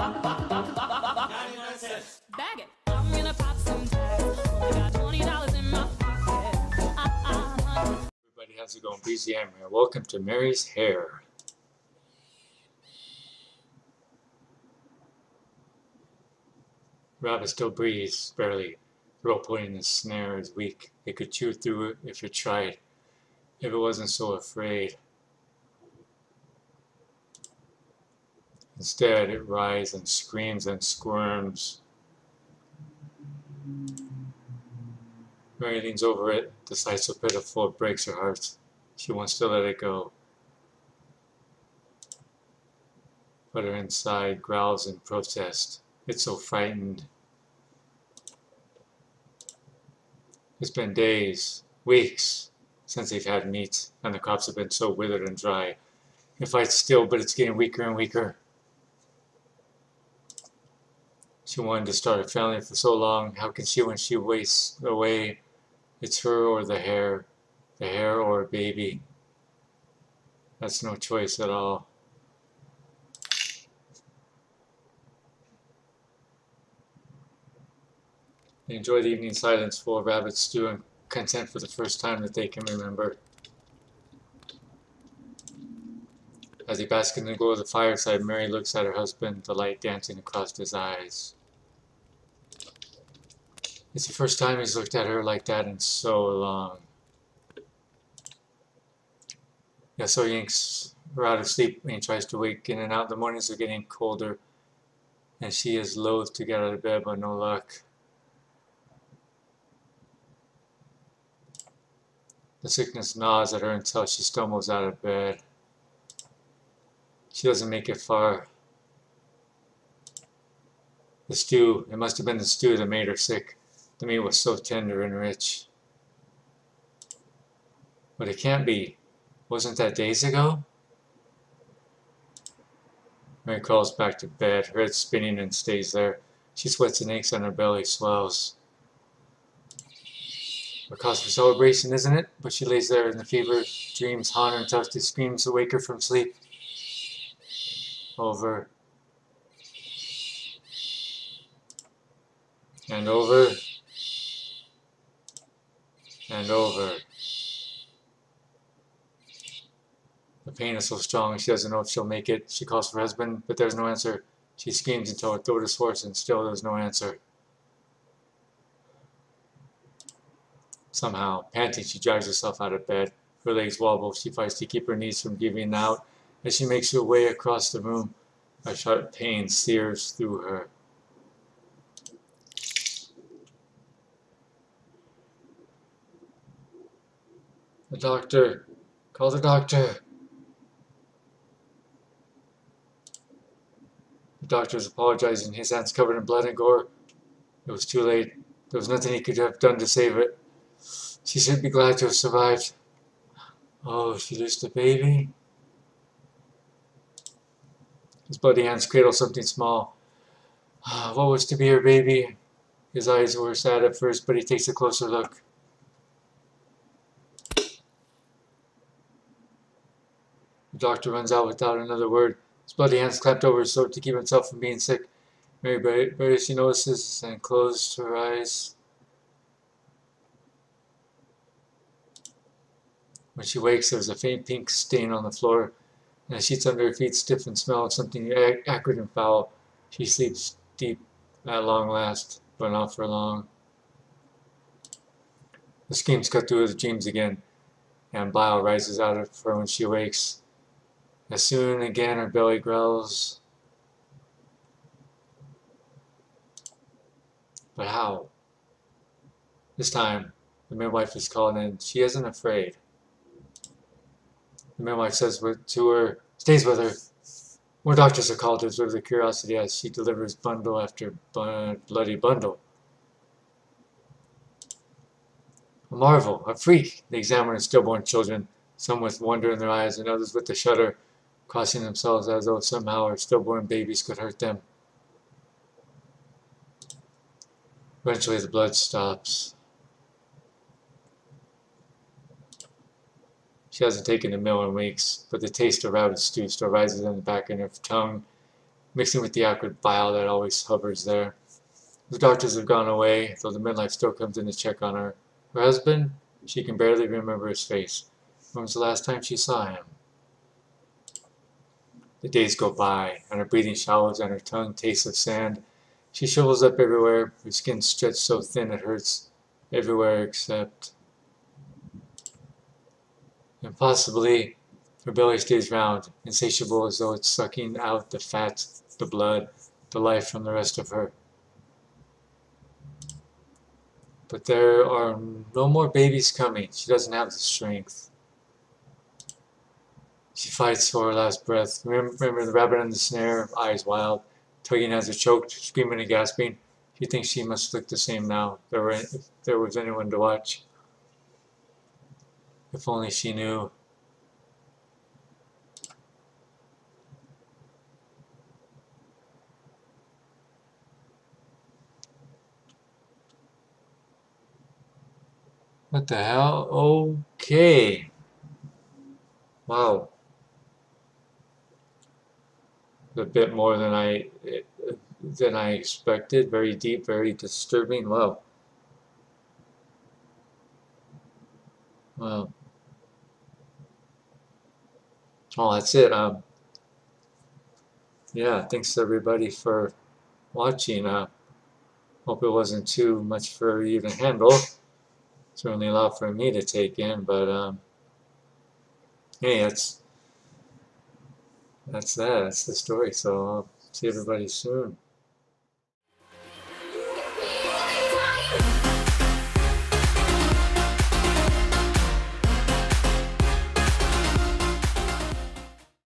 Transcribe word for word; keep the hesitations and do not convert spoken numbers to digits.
Bag it. I'm gonna pop some tags. Only got twenty dollars in my pocket. Everybody, how's it going? B Z M here. Welcome to Mary's Hair. Rabbit still breathes, barely. Throat point in the snare is weak. It could chew through it if it tried. If it wasn't so afraid. Instead, it writhes and screams and squirms. Mary leans over it. The sight so pitiful it breaks her heart. She wants to let it go. But her inside growls in protest. It's so frightened. It's been days, weeks, since they've had meat, and the crops have been so withered and dry. It fights still, but it's getting weaker and weaker. She wanted to start a family for so long. How can she when she wastes away? It's her or the hair, the hair or a baby. That's no choice at all. They enjoy the evening silence full of rabbit stew and content for the first time that they can remember. As he basks in the glow of the fireside, Mary looks at her husband, the light dancing across his eyes. It's the first time he's looked at her like that in so long. Yeah, so he yanks her out of sleep and he tries to wake in and out. The mornings are getting colder and she is loath to get out of bed, but no luck. The sickness gnaws at her until she stumbles out of bed. She doesn't make it far. The stew, it must have been the stew that made her sick. The meat was so tender and rich. But it can't be. Wasn't that days ago? Mary crawls back to bed, her head spinning and stays there. She sweats and aches and her belly swells. A cause for celebration, isn't it? But she lays there in the fever, dreams haunt her until she screams to wake her from sleep. Over. And over. And over. The pain is so strong she doesn't know if she'll make it. She calls for her husband, but there's no answer. She screams until her throat is hoarse and still there's no answer. Somehow, panting, she drags herself out of bed. Her legs wobble. She fights to keep her knees from giving out. As she makes her way across the room, a sharp pain sears through her. The doctor! Call the doctor! The doctor is apologizing, his hands covered in blood and gore. It was too late. There was nothing he could have done to save it. She should be glad to have survived. Oh, she lost the baby? His bloody hands cradle something small. What was to be her baby? His eyes were sad at first, but he takes a closer look. The doctor runs out without another word. His bloody hands clapped over his throat to keep himself from being sick. Mary barely she notices and closed her eyes. When she wakes, there's a faint pink stain on the floor, and the sheets under her feet stiff and smell of something acrid and foul. She sleeps deep at long last, but not for long. The screams cut through her dreams again, and bile rises out of her when she wakes. As soon again her belly growls. But how? This time, the midwife is called and she isn't afraid. The midwife says to her, stays with her. More doctors are called to observe the curiosity as she delivers bundle after bloody bundle. A marvel, a freak, they examine her stillborn children, some with wonder in their eyes and others with a shudder, crossing themselves as though somehow her stillborn babies could hurt them. Eventually the blood stops. She hasn't taken a meal in weeks, but the taste of rabbit stew still rises in the back of her tongue mixing with the acrid bile that always hovers there. The doctors have gone away, though the midwife still comes in to check on her. Her husband, she can barely remember his face. When was the last time she saw him? The days go by, and her breathing shallows and her tongue tastes of sand. She shrivels up everywhere, her skin stretched so thin it hurts everywhere except... Impossibly, her belly stays round, insatiable as though it's sucking out the fat, the blood, the life from the rest of her. But there are no more babies coming. She doesn't have the strength. She fights for her last breath. Remember, remember the rabbit in the snare, eyes wild, tugging as her choked, screaming and gasping. She thinks she must look the same now, if there, were, if there was anyone to watch. If only she knew. What the hell? Okay. Wow. A bit more than I than I expected. Very deep, very disturbing. Wow. Wow. Oh, that's it. Um. Yeah. Thanks everybody for watching. Uh. Hope it wasn't too much for you to handle. Certainly a lot for me to take in, but um. Hey, that's that's that. That's the story. So I'll see everybody soon.